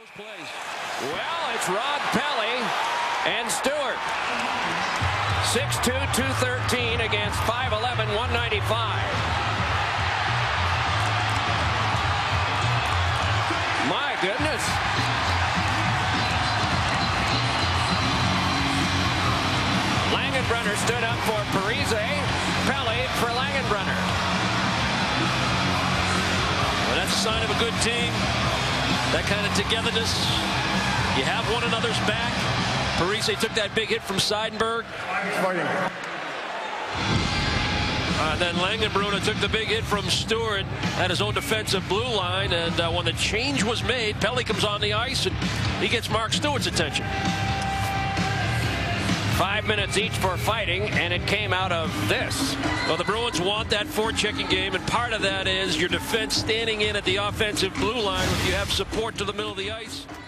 Plays. Well, it's Rod Pelly and Stewart. 6'2", 213 against 5'11", 195. My goodness. Langenbrunner stood up for Parise. Pelly for Langenbrunner. Well, that's a sign of a good team. That kind of togetherness. You have one another's back. Parise took that big hit from Seidenberg. Then Langenbrunner took the big hit from Stewart at his own defensive blue line. And when the change was made, Pelly comes on the ice and he gets Mark Stewart's attention. 5 minutes each for fighting, and it came out of this. Well, the Bruins want that forechecking game, and part of that is your defense standing in at the offensive blue line if you have support to the middle of the ice.